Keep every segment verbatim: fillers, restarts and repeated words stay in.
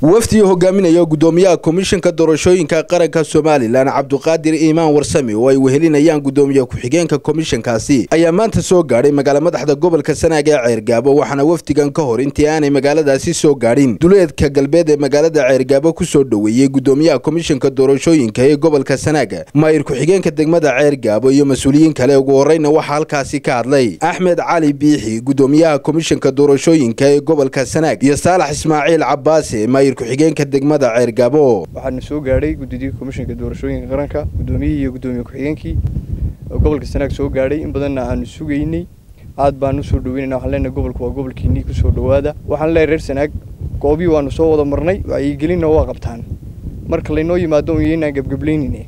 wafdi hogaaminaya gudoomiyaha komishanka doorashooyinka qaranka Soomaaliland Cabduqaadir Iimaan Warsame oo ay wehelinayaan gudoomiyaha ku-xigeenka komishankaasi ayaa maanta soo gaaray magaalada madaxda gobolka Sanaag ee Ceergaabo waxaana wafdigan ka hor intii aanay magaaladaasi soo gaarin duleedka galbeed ee magaalada Ceergaabo ku soo dhaweeyay gudoomiyaha komishanka doorashooyinka ee gobolka Sanaag maayir ku-xigeenka degmada Ceergaabo iyo mas'uuliyiin kale ugu horeyna waxa halkaasi ka hadlay Axmed Cali Biixi gudoomiyaha komishanka doorashooyinka ee gobolka Sanaag iyo Saalax Ismaaciil Cabbaasi maayir ku-xigeenka degmada Ceergaabo waxaan soo gaaray guddiga komishanka doorashooyinka qaranka gudoomiyaha iyo gudoomiyaha ku-xigeenkii gobolka Sanaag soo gaaray in badan aan sugaynay aad baan u soo dhaweynaa waxaan leenahay gobolku waa gobolkiinii ku soo dhawaada waxaan leenahay reer Sanaag goobi waan soo wada marnay ay gelina waa qabtaan marka la inoo yimaado inaan gabgableynine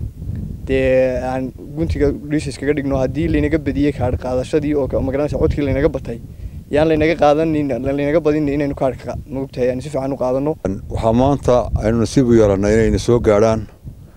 de aan guntiga dhiis kaga dhigno hadii la inaga badiyay kaar qaadashadii oo magaranaysa codkii la inaga batay yaan la inaga qaadanin la inaga badin inaynu kaarka moogtahay aan si fiican u qaadano waxa maanta aynu nasiib u yeelanay inay soo gaaraan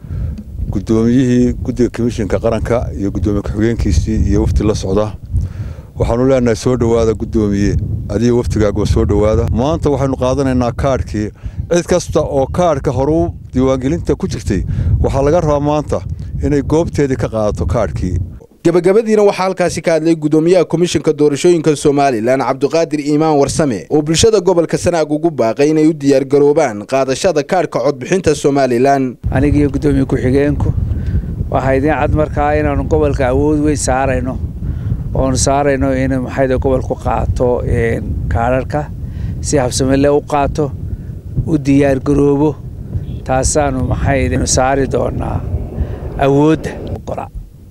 gudoomiyihii guddiga komishanka qaranka iyo gudoomiyaha ku-xigeenkiisii iyo wafdi la socda waxaanu leenahay soo dhawaada gudoomiye adiga waftigaaga soo dhawaada maanta waxaanu qaadanaynaa kaarkii cid kasta oo kaarka hore diiwaangelinta ku jirtay waxa laga rabaa maanta inay goobteedii ka qaadato kaarkii gabagabadiina waxa halkaasi ka hadlay gudoomiyaha komishanka doorashooyinka Soomaaliland Cabduqaadir Iimaan Warsame oo bulshada gobolka Sanaag ugu baaqay inay u diyaar garoobaan qaadashada kaarka codbixinta Soomaaliland aniga iyo gudoomiyaha ku-xigeenku waxa idin cad markaa inaanu gobolka awood weyn saarayno oo saarayno in maxayda gobolku qaato in kaararka si habsami leh u qaato u diyaar garoobo taasaanu maxayda saari doonaa awood qora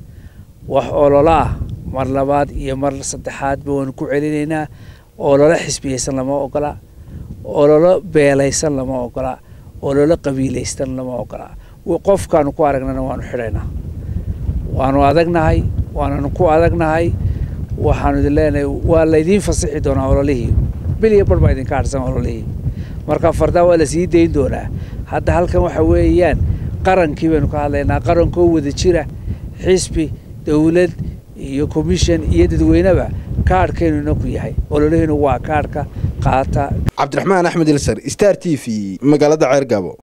wax ololaah mar labaad iyo mar saddexaad baan ku celinaynaa olole xisbiyeysan lama ogola olole beelaysan lama ogola olole qabiilaysan lama ogola qofkaanu ku aragnana waanu xidhaynaa waanu adagnahay waanu ku adagnahay waxaanu idin leenahay waa la idin fasaxi doonaa ololihii biliya barba idin ka harsan ololihii marka farda waa la sii deyn doonaa hadda halkan waxa weeyaan qarankii baynu ka hadlaynaa qarankoo wada jira xisbi dawlad iyo commission iyo dadweynaba kaarkeenu ku yahay ololaheenu waa kaarka qaata Cabdiraxmaan Axmed Ilsar Star T V magaalada Ceergaabo.